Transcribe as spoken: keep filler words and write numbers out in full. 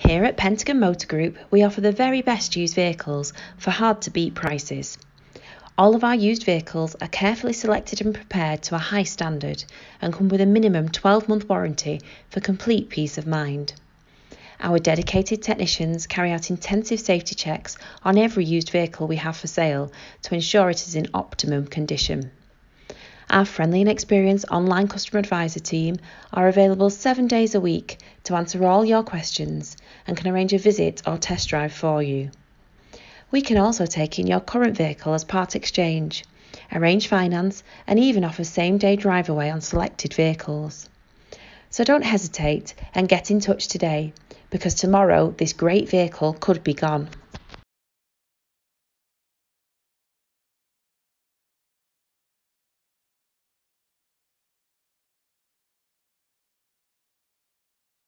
Here at Pentagon Motor Group, we offer the very best used vehicles for hard-to-beat prices. All of our used vehicles are carefully selected and prepared to a high standard and come with a minimum twelve-month warranty for complete peace of mind. Our dedicated technicians carry out intensive safety checks on every used vehicle we have for sale to ensure it is in optimum condition. Our friendly and experienced online customer advisor team are available seven days a week to answer all your questions and can arrange a visit or test drive for you. We can also take in your current vehicle as part exchange, arrange finance and even offer same-day drive away on selected vehicles. So don't hesitate and get in touch today, because tomorrow this great vehicle could be gone.